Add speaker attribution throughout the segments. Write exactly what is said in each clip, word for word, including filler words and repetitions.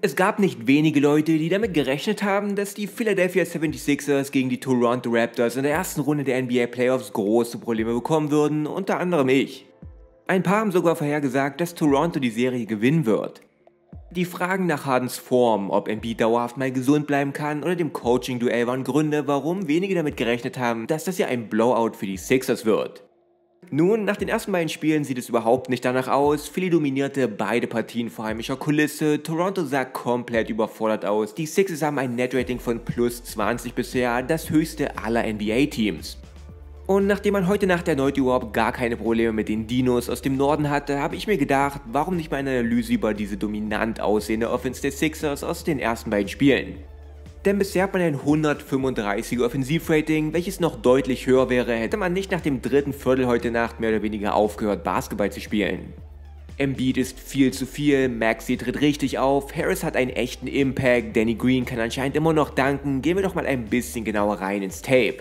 Speaker 1: Es gab nicht wenige Leute, die damit gerechnet haben, dass die Philadelphia seventy-sixers gegen die Toronto Raptors in der ersten Runde der N B A Playoffs große Probleme bekommen würden, unter anderem ich. Ein paar haben sogar vorhergesagt, dass Toronto die Serie gewinnen wird. Die Fragen nach Hardens Form, ob Embiid dauerhaft mal gesund bleiben kann oder dem Coaching-Duell waren Gründe, warum wenige damit gerechnet haben, dass das ja ein Blowout für die Sixers wird. Nun, nach den ersten beiden Spielen sieht es überhaupt nicht danach aus. Philly dominierte beide Partien vor heimischer Kulisse, Toronto sah komplett überfordert aus. Die Sixers haben ein Net-Rating von plus zwanzig bisher, das höchste aller N B A-Teams. Und nachdem man heute Nacht erneut überhaupt gar keine Probleme mit den Dinos aus dem Norden hatte, habe ich mir gedacht, warum nicht mal eine Analyse über diese dominant aussehende Offense der Sixers aus den ersten beiden Spielen. Denn bisher hat man ein hundertfünfunddreißiger Offensivrating, welches noch deutlich höher wäre, hätte man nicht nach dem dritten Viertel heute Nacht mehr oder weniger aufgehört, Basketball zu spielen. Embiid ist viel zu viel, Maxey tritt richtig auf, Harris hat einen echten Impact, Danny Green kann anscheinend immer noch danken, gehen wir doch mal ein bisschen genauer rein ins Tape.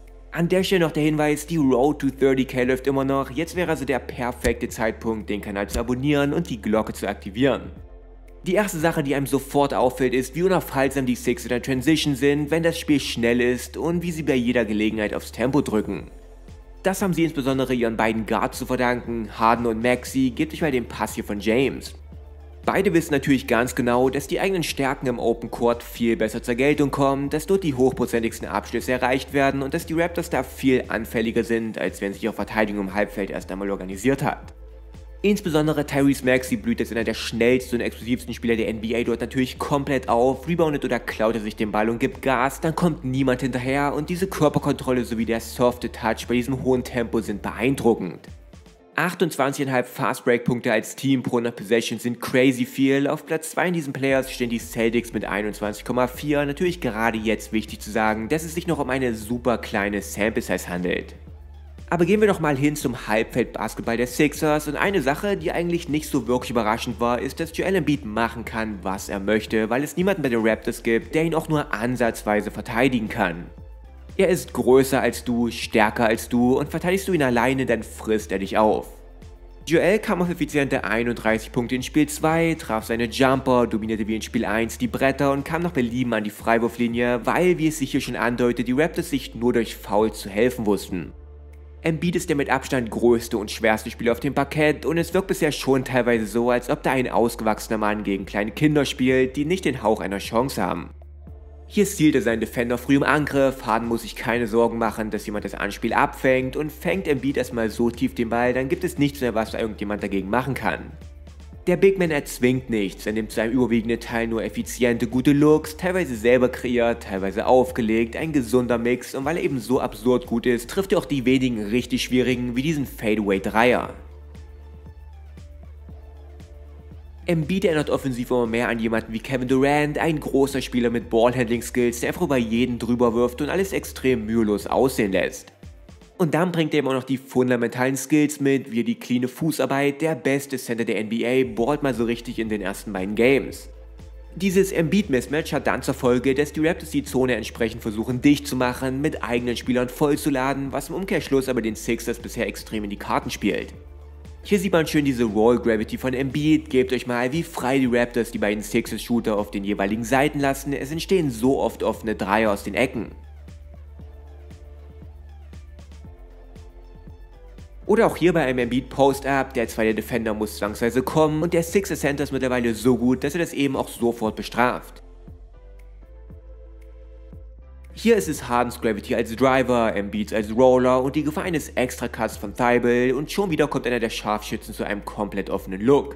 Speaker 1: An der Stelle noch der Hinweis, die Road to thirty K läuft immer noch, jetzt wäre also der perfekte Zeitpunkt, den Kanal zu abonnieren und die Glocke zu aktivieren. Die erste Sache, die einem sofort auffällt, ist, wie unaufhaltsam die Sixers in der Transition sind, wenn das Spiel schnell ist und wie sie bei jeder Gelegenheit aufs Tempo drücken. Das haben sie insbesondere ihren beiden Guards zu verdanken, Harden und Maxey, gebt euch mal den Pass hier von James. Beide wissen natürlich ganz genau, dass die eigenen Stärken im Open Court viel besser zur Geltung kommen, dass dort die hochprozentigsten Abschlüsse erreicht werden und dass die Raptors da viel anfälliger sind, als wenn sich auch Verteidigung im Halbfeld erst einmal organisiert hat. Insbesondere Tyrese Maxey blüht als einer der schnellsten und explosivsten Spieler der N B A dort natürlich komplett auf, reboundet oder klaut er sich den Ball und gibt Gas, dann kommt niemand hinterher und diese Körperkontrolle sowie der softe Touch bei diesem hohen Tempo sind beeindruckend. achtundzwanzig Komma fünf Fast Break Punkte als Team pro hundert Possessions sind crazy viel, auf Platz zwei in diesen Players stehen die Celtics mit einundzwanzig Komma vier, natürlich gerade jetzt wichtig zu sagen, dass es sich noch um eine super kleine Sample Size handelt. Aber gehen wir doch mal hin zum Halbfeld-Basketball der Sixers und eine Sache, die eigentlich nicht so wirklich überraschend war, ist, dass Joel Embiid machen kann, was er möchte, weil es niemanden bei den Raptors gibt, der ihn auch nur ansatzweise verteidigen kann. Er ist größer als du, stärker als du und verteidigst du ihn alleine, dann frisst er dich auf. Joel kam auf effiziente einunddreißig Punkte in Spiel zwei, traf seine Jumper, dominierte wie in Spiel eins die Bretter und kam nach Belieben an die Freiwurflinie, weil, wie es sich hier schon andeutet, die Raptors sich nur durch Fouls zu helfen wussten. Embiid ist der mit Abstand größte und schwerste Spieler auf dem Parkett und es wirkt bisher schon teilweise so, als ob da ein ausgewachsener Mann gegen kleine Kinder spielt, die nicht den Hauch einer Chance haben. Hier zielt er seinen Defender früh im Angriff, Harden muss sich keine Sorgen machen, dass jemand das Anspiel abfängt und fängt Embiid erstmal so tief den Ball, dann gibt es nichts mehr, was irgendjemand dagegen machen kann. Der Big Man erzwingt nichts, er nimmt zu einem überwiegenden Teil nur effiziente, gute Looks, teilweise selber kreiert, teilweise aufgelegt, ein gesunder Mix und weil er eben so absurd gut ist, trifft er auch die wenigen richtig schwierigen wie diesen Fadeaway-Dreier. Embiid erinnert offensiv immer mehr an jemanden wie Kevin Durant, ein großer Spieler mit Ballhandling-Skills, der einfach über jeden drüber wirft und alles extrem mühelos aussehen lässt. Und dann bringt er immer noch die fundamentalen Skills mit, wie die cleane Fußarbeit, der beste Center der N B A, ballt mal so richtig in den ersten beiden Games. Dieses Embiid-Mismatch hat dann zur Folge, dass die Raptors die Zone entsprechend versuchen dicht zu machen, mit eigenen Spielern vollzuladen, was im Umkehrschluss aber den Sixers bisher extrem in die Karten spielt. Hier sieht man schön diese Roll Gravity von Embiid, gebt euch mal, wie frei die Raptors die beiden Sixers-Shooter auf den jeweiligen Seiten lassen, es entstehen so oft offene Dreier aus den Ecken. Oder auch hier bei einem Embiid Post-Up, der zweite Defender muss zwangsweise kommen und der Sixer Center ist mittlerweile so gut, dass er das eben auch sofort bestraft. Hier ist es Hardens Gravity als Driver, Embiids als Roller und die Gefahr eines Extra-Cuts von Thibault und schon wieder kommt einer der Scharfschützen zu einem komplett offenen Look.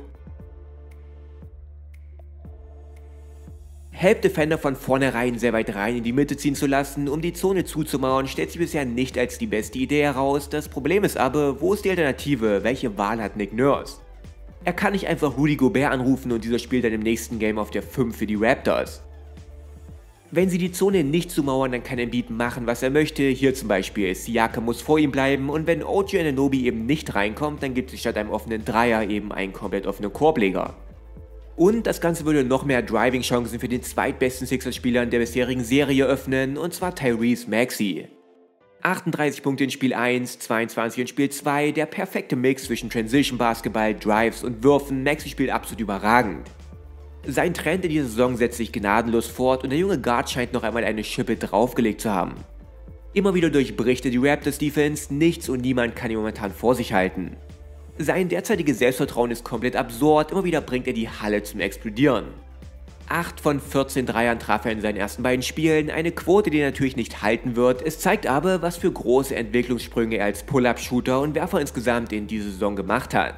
Speaker 1: Help Defender von vornherein sehr weit rein in die Mitte ziehen zu lassen, um die Zone zuzumauern, stellt sich bisher nicht als die beste Idee heraus. Das Problem ist aber, wo ist die Alternative? Welche Wahl hat Nick Nurse? Er kann nicht einfach Rudy Gobert anrufen und dieser spielt dann im nächsten Game auf der fünf für die Raptors. Wenn sie die Zone nicht zumauern, dann kann Embiid machen, was er möchte. Hier zum Beispiel, Siakam muss vor ihm bleiben und wenn O G Anunoby eben nicht reinkommt, dann gibt es statt einem offenen Dreier eben einen komplett offenen Korbleger. Und das Ganze würde noch mehr Driving-Chancen für den zweitbesten Sixers-Spielern der bisherigen Serie öffnen, und zwar Tyrese Maxey. achtunddreißig Punkte in Spiel eins, zweiundzwanzig in Spiel zwei, der perfekte Mix zwischen Transition-Basketball, Drives und Würfen, Maxey spielt absolut überragend. Sein Trend in dieser Saison setzt sich gnadenlos fort und der junge Guard scheint noch einmal eine Schippe draufgelegt zu haben. Immer wieder durchbricht er die Raptors Defense, nichts und niemand kann ihn momentan vor sich halten. Sein derzeitiges Selbstvertrauen ist komplett absurd, immer wieder bringt er die Halle zum Explodieren. acht von vierzehn Dreiern traf er in seinen ersten beiden Spielen, eine Quote, die er natürlich nicht halten wird. Es zeigt aber, was für große Entwicklungssprünge er als Pull-Up-Shooter und Werfer insgesamt in dieser Saison gemacht hat.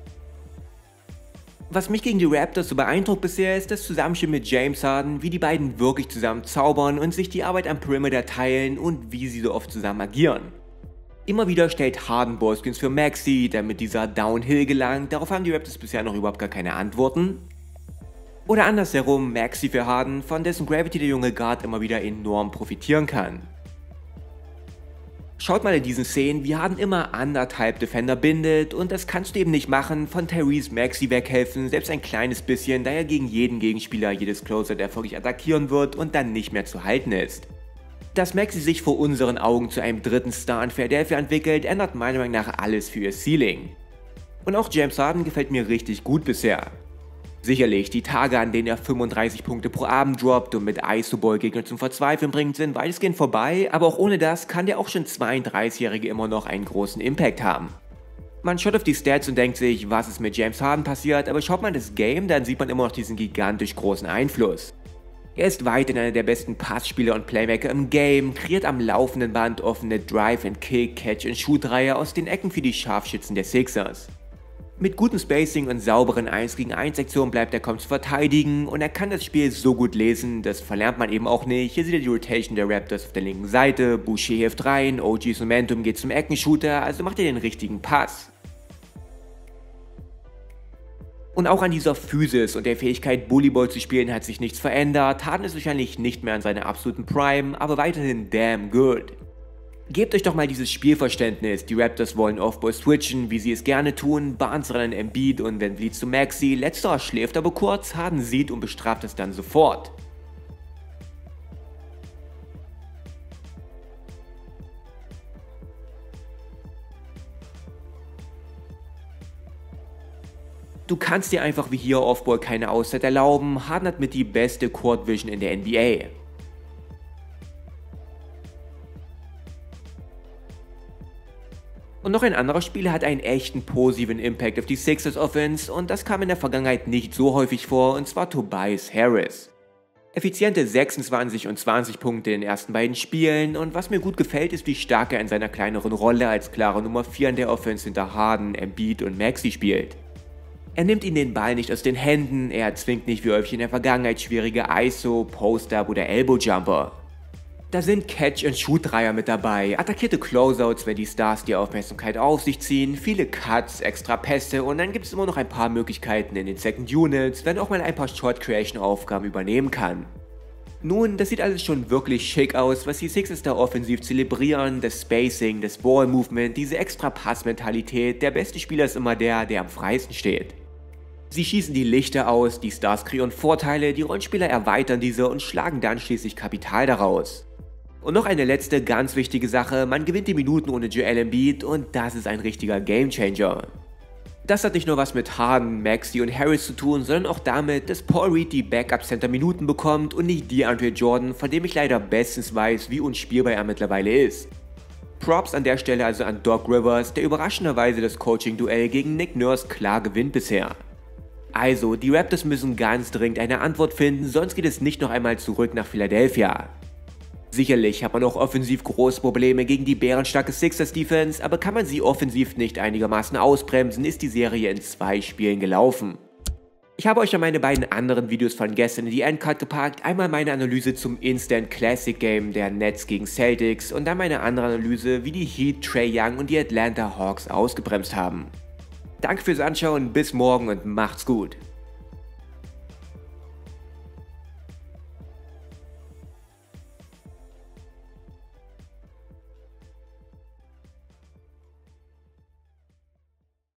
Speaker 1: Was mich gegen die Raptors so beeindruckt bisher ist das Zusammenspiel mit James Harden, wie die beiden wirklich zusammen zaubern und sich die Arbeit am Perimeter teilen und wie sie so oft zusammen agieren. Immer wieder stellt Harden Ballscreens für Maxey, damit dieser Downhill gelangt, darauf haben die Raptors bisher noch überhaupt gar keine Antworten. Oder andersherum Maxey für Harden, von dessen Gravity der junge Guard immer wieder enorm profitieren kann. Schaut mal in diesen Szenen, wie Harden immer anderthalb Defender bindet und das kannst du eben nicht machen, von Tyrese Maxey weghelfen, selbst ein kleines bisschen, da er gegen jeden Gegenspieler jedes Closeout erfolgreich attackieren wird und dann nicht mehr zu halten ist. Dass Maxey sich vor unseren Augen zu einem dritten Star in Philadelphia entwickelt, ändert meiner Meinung nach alles für ihr Ceiling. Und auch James Harden gefällt mir richtig gut bisher. Sicherlich, die Tage, an denen er fünfunddreißig Punkte pro Abend droppt und mit I S O-Ball Gegner zum Verzweifeln bringt, sind weitestgehend vorbei, aber auch ohne das kann der auch schon zweiunddreißigjährige immer noch einen großen Impact haben. Man schaut auf die Stats und denkt sich, was ist mit James Harden passiert, aber schaut man das Game, dann sieht man immer noch diesen gigantisch großen Einfluss. Er ist weiterhin einer der besten Passspieler und Playmaker im Game, kreiert am laufenden Band offene Drive-and-Kick, Catch-and-Shoot-Reihe aus den Ecken für die Scharfschützen der Sixers. Mit gutem Spacing und sauberen eins gegen eins Aktionen bleibt er kaum zu verteidigen und er kann das Spiel so gut lesen, das verlernt man eben auch nicht. Hier seht ihr die Rotation der Raptors auf der linken Seite, Boucher hilft rein, O Gs Momentum geht zum Eckenshooter, also macht er den richtigen Pass. Und auch an dieser Physis und der Fähigkeit Bullyball zu spielen hat sich nichts verändert. Harden ist wahrscheinlich nicht mehr an seiner absoluten Prime, aber weiterhin damn good. Gebt euch doch mal dieses Spielverständnis, die Raptors wollen Offball switchen, wie sie es gerne tun, Barnes ran an Embiid und Van Vliet zu Maxey, letzterer schläft aber kurz, Harden sieht und bestraft es dann sofort. Du kannst dir einfach wie hier Offball keine Auszeit erlauben, Harden hat mit die beste Court Vision in der N B A. Und noch ein anderer Spieler hat einen echten positiven Impact auf die Sixers Offense und das kam in der Vergangenheit nicht so häufig vor, und zwar Tobias Harris. Effiziente sechsundzwanzig und zwanzig Punkte in den ersten beiden Spielen und was mir gut gefällt ist, wie stark er in seiner kleineren Rolle als klare Nummer vier in der Offense hinter Harden, Embiid und Maxey spielt. Er nimmt ihnen den Ball nicht aus den Händen, er zwingt nicht wie häufig in der Vergangenheit schwierige I S O, Post-Up oder Elbow-Jumper. Da sind Catch-and-Shoot-Dreier mit dabei, attackierte Closeouts, wenn die Stars die Aufmerksamkeit auf sich ziehen, viele Cuts, extra Pässe und dann gibt es immer noch ein paar Möglichkeiten in den Second Units, wenn auch mal ein paar Short-Creation-Aufgaben übernehmen kann. Nun, das sieht alles schon wirklich schick aus, was die Sixers da offensiv zelebrieren, das Spacing, das Ball-Movement, diese extra Pass-Mentalität, der beste Spieler ist immer der, der am freisten steht. Sie schießen die Lichter aus, die Stars kreieren Vorteile, die Rollenspieler erweitern diese und schlagen dann schließlich Kapital daraus. Und noch eine letzte ganz wichtige Sache, man gewinnt die Minuten ohne Joel Embiid und das ist ein richtiger Gamechanger. Das hat nicht nur was mit Harden, Maxey und Harris zu tun, sondern auch damit, dass Paul Reed die Backup-Center-Minuten bekommt und nicht DeAndre Jordan, von dem ich leider bestens weiß, wie unspielbar er mittlerweile ist. Props an der Stelle also an Doc Rivers, der überraschenderweise das Coaching-Duell gegen Nick Nurse klar gewinnt bisher. Also, die Raptors müssen ganz dringend eine Antwort finden, sonst geht es nicht noch einmal zurück nach Philadelphia. Sicherlich hat man auch offensiv große Probleme gegen die bärenstarke Sixers Defense, aber kann man sie offensiv nicht einigermaßen ausbremsen, ist die Serie in zwei Spielen gelaufen. Ich habe euch ja meine beiden anderen Videos von gestern in die Endcard gepackt, einmal meine Analyse zum Instant Classic Game der Nets gegen Celtics und dann meine andere Analyse, wie die Heat, Trae Young und die Atlanta Hawks ausgebremst haben. Danke fürs Anschauen, bis morgen und macht's gut.